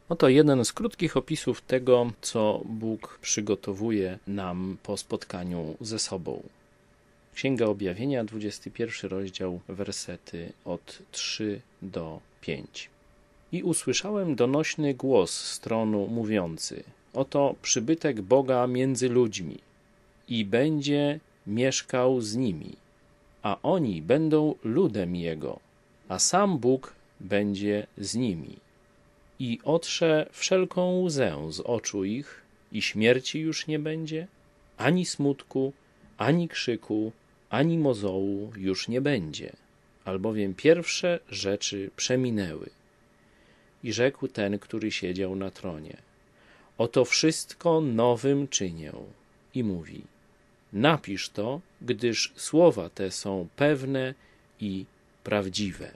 Oto jeden z krótkich opisów tego, co Bóg przygotowuje nam po spotkaniu ze sobą. Księga Objawienia, 21 rozdział, wersety od 3 do 5. I usłyszałem donośny głos z tronu mówiący: oto przybytek Boga między ludźmi i będzie mieszkał z nimi, a oni będą ludem Jego, a sam Bóg będzie z nimi. I otrze wszelką łzę z oczu ich i śmierci już nie będzie, ani smutku, ani krzyku, ani mozołu już nie będzie, albowiem pierwsze rzeczy przeminęły. I rzekł ten, który siedział na tronie: oto wszystko nowym czynię. I mówi: napisz to, gdyż słowa te są pewne i prawdziwe.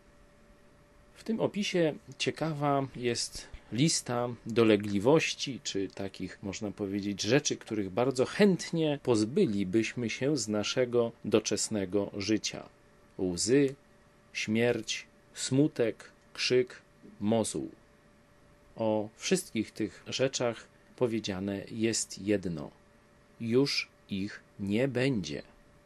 W tym opisie ciekawa jest lista dolegliwości, czy takich, można powiedzieć, rzeczy, których bardzo chętnie pozbylibyśmy się z naszego doczesnego życia. Łzy, śmierć, smutek, krzyk, mozuł. O wszystkich tych rzeczach powiedziane jest jedno: już ich nie będzie.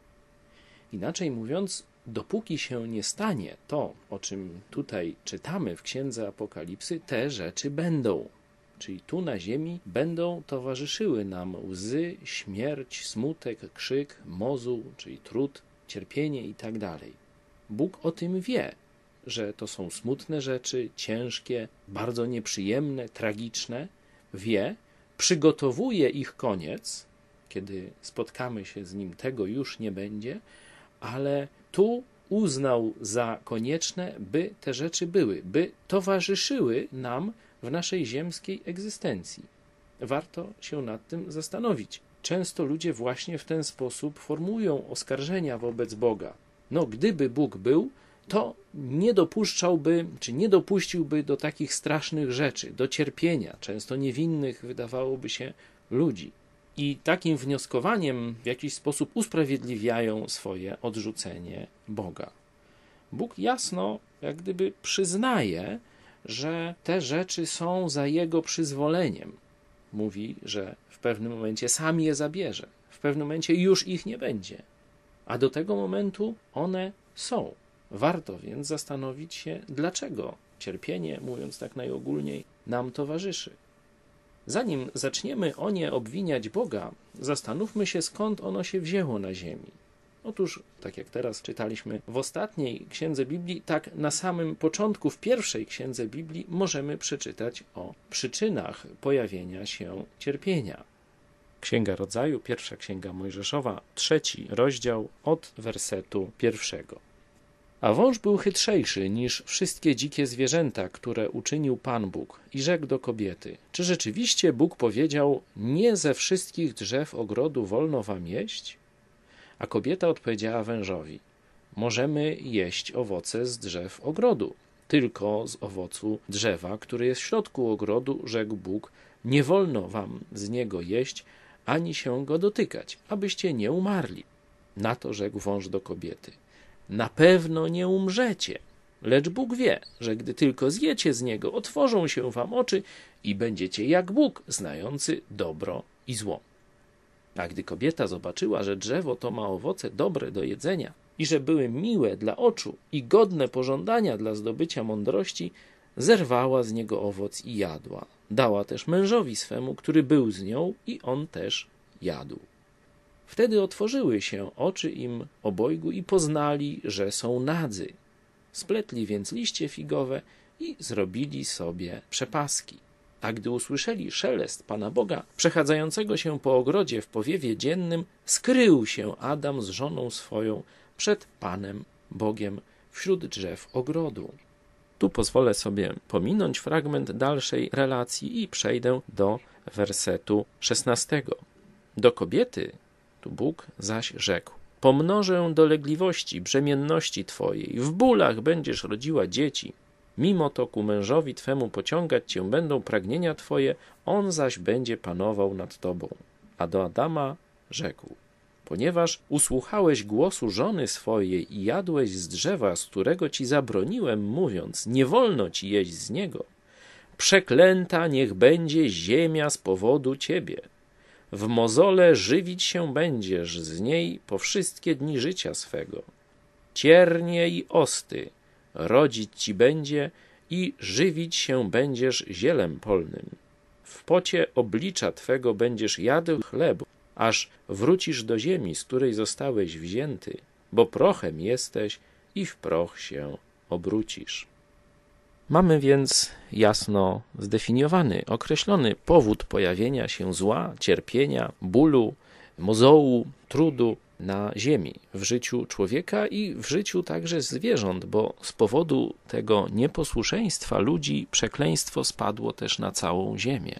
Inaczej mówiąc, dopóki się nie stanie to, o czym tutaj czytamy w Księdze Apokalipsy, te rzeczy będą. Czyli tu na ziemi będą towarzyszyły nam łzy, śmierć, smutek, krzyk, mozuł, czyli trud, cierpienie itd. Bóg o tym wie, że to są smutne rzeczy, ciężkie, bardzo nieprzyjemne, tragiczne. Wie, przygotowuje ich koniec, kiedy spotkamy się z Nim, tego już nie będzie, ale tu uznał za konieczne, by te rzeczy były, by towarzyszyły nam w naszej ziemskiej egzystencji. Warto się nad tym zastanowić. Często ludzie właśnie w ten sposób formułują oskarżenia wobec Boga. No, gdyby Bóg był, to nie dopuszczałby, czy nie dopuściłby do takich strasznych rzeczy, do cierpienia, często niewinnych, wydawałoby się, ludzi. I takim wnioskowaniem w jakiś sposób usprawiedliwiają swoje odrzucenie Boga. Bóg jasno, jak gdyby przyznaje, że te rzeczy są za Jego przyzwoleniem. Mówi, że w pewnym momencie sam je zabierze, w pewnym momencie już ich nie będzie. A do tego momentu one są. Warto więc zastanowić się, dlaczego cierpienie, mówiąc tak najogólniej, nam towarzyszy. Zanim zaczniemy o nie obwiniać Boga, zastanówmy się, skąd ono się wzięło na ziemi. Otóż, tak jak teraz czytaliśmy w ostatniej księdze Biblii, tak na samym początku, w pierwszej księdze Biblii, możemy przeczytać o przyczynach pojawienia się cierpienia. Księga Rodzaju, pierwsza księga Mojżeszowa, 3 rozdział od wersetu 1. A wąż był chytrzejszy niż wszystkie dzikie zwierzęta, które uczynił Pan Bóg, i rzekł do kobiety: czy rzeczywiście Bóg powiedział: nie ze wszystkich drzew ogrodu wolno wam jeść? A kobieta odpowiedziała wężowi: możemy jeść owoce z drzew ogrodu, tylko z owocu drzewa, które jest w środku ogrodu, rzekł Bóg: nie wolno wam z niego jeść, ani się go dotykać, abyście nie umarli. Na to rzekł wąż do kobiety: na pewno nie umrzecie, lecz Bóg wie, że gdy tylko zjecie z niego, otworzą się wam oczy i będziecie jak Bóg, znający dobro i zło. A gdy kobieta zobaczyła, że drzewo to ma owoce dobre do jedzenia i że były miłe dla oczu i godne pożądania dla zdobycia mądrości, zerwała z niego owoc i jadła. Dała też mężowi swemu, który był z nią, i on też jadł. Wtedy otworzyły się oczy im obojgu i poznali, że są nadzy. Spletli więc liście figowe i zrobili sobie przepaski. A gdy usłyszeli szelest Pana Boga, przechadzającego się po ogrodzie w powiewie dziennym, skrył się Adam z żoną swoją przed Panem Bogiem wśród drzew ogrodu. Tu pozwolę sobie pominąć fragment dalszej relacji i przejdę do wersetu 16. Do kobiety tu Bóg zaś rzekł: pomnożę dolegliwości, brzemienności twojej, w bólach będziesz rodziła dzieci. Mimo to ku mężowi twemu pociągać cię będą pragnienia twoje, on zaś będzie panował nad tobą. A do Adama rzekł: ponieważ usłuchałeś głosu żony swojej i jadłeś z drzewa, z którego ci zabroniłem, mówiąc: nie wolno ci jeść z niego, Przeklęta niech będzie ziemia z powodu ciebie. W mozole żywić się będziesz z niej po wszystkie dni życia swego. Ciernie i osty rodzić ci będzie i żywić się będziesz zielem polnym. W pocie oblicza twego będziesz jadł chlebu, aż wrócisz do ziemi, z której zostałeś wzięty, bo prochem jesteś i w proch się obrócisz. Mamy więc jasno zdefiniowany, określony powód pojawienia się zła, cierpienia, bólu, mozołu, trudu na ziemi, w życiu człowieka i w życiu także zwierząt, bo z powodu tego nieposłuszeństwa ludzi przekleństwo spadło też na całą ziemię.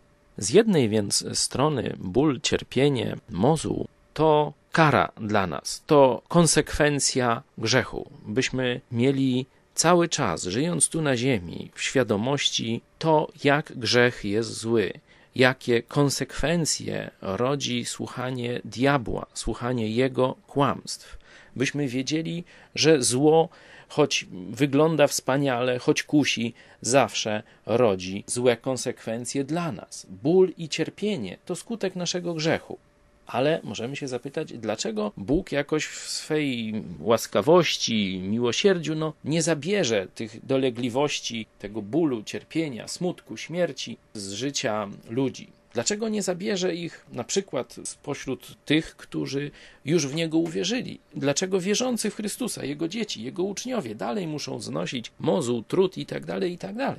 Z jednej więc strony ból, cierpienie, mozuł to kara dla nas, to konsekwencja grzechu, byśmy mieli cały czas, żyjąc tu na ziemi, w świadomości to, jak grzech jest zły, jakie konsekwencje rodzi słuchanie diabła, słuchanie jego kłamstw. Byśmy wiedzieli, że zło, choć wygląda wspaniale, choć kusi, zawsze rodzi złe konsekwencje dla nas. Ból i cierpienie to skutek naszego grzechu. Ale możemy się zapytać, dlaczego Bóg jakoś w swej łaskawości, miłosierdziu nie zabierze tych dolegliwości, tego bólu, cierpienia, smutku, śmierci z życia ludzi. Dlaczego nie zabierze ich na przykład spośród tych, którzy już w Niego uwierzyli? Dlaczego wierzący w Chrystusa, Jego dzieci, Jego uczniowie dalej muszą znosić mozuł, trud itd., itd.?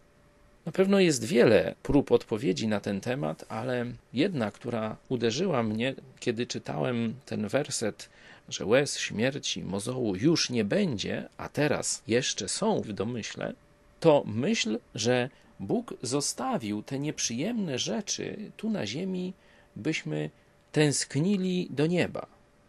Na pewno jest wiele prób odpowiedzi na ten temat, ale jedna, która uderzyła mnie, kiedy czytałem ten werset, że łez, śmierci, mozołu już nie będzie, a teraz jeszcze są w domyśle, to myśl, że Bóg zostawił te nieprzyjemne rzeczy tu na ziemi, byśmy tęsknili do nieba.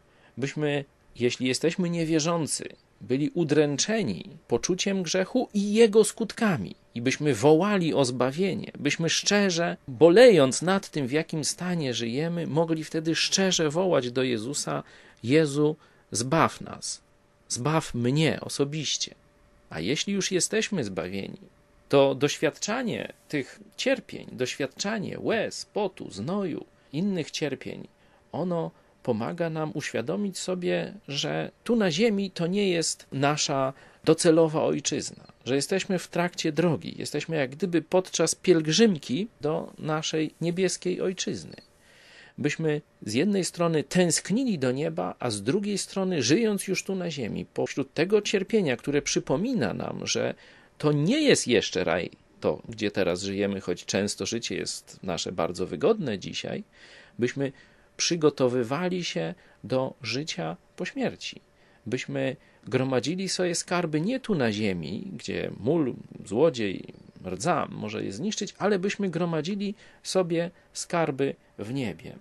Byśmy, jeśli jesteśmy niewierzący, byli udręczeni poczuciem grzechu i jego skutkami i byśmy wołali o zbawienie, byśmy szczerze, bolejąc nad tym, w jakim stanie żyjemy, mogli wtedy szczerze wołać do Jezusa: Jezu, zbaw nas, zbaw mnie osobiście. A jeśli już jesteśmy zbawieni, to doświadczanie tych cierpień, doświadczanie łez, potu, znoju, innych cierpień, ono pomaga nam uświadomić sobie, że tu na ziemi to nie jest nasza docelowa ojczyzna, że jesteśmy w trakcie drogi, jesteśmy jak gdyby podczas pielgrzymki do naszej niebieskiej ojczyzny. Byśmy z jednej strony tęsknili do nieba, a z drugiej strony, żyjąc już tu na ziemi, pośród tego cierpienia, które przypomina nam, że to nie jest jeszcze raj, to gdzie teraz żyjemy, choć często życie jest nasze bardzo wygodne dzisiaj, byśmy przygotowywali się do życia po śmierci. Byśmy gromadzili swoje skarby nie tu na ziemi, gdzie mól, złodziej, rdza może je zniszczyć, ale byśmy gromadzili sobie skarby w niebie.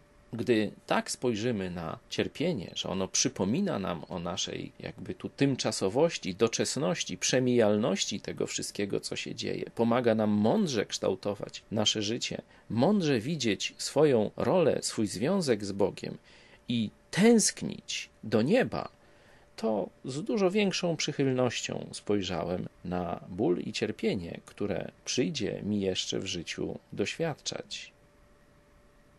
Gdy tak spojrzymy na cierpienie, że ono przypomina nam o naszej jakby tu tymczasowości, doczesności, przemijalności tego wszystkiego, co się dzieje, pomaga nam mądrze kształtować nasze życie, mądrze widzieć swoją rolę, swój związek z Bogiem i tęsknić do nieba, to z dużo większą przychylnością spojrzałem na ból i cierpienie, które przyjdzie mi jeszcze w życiu doświadczać.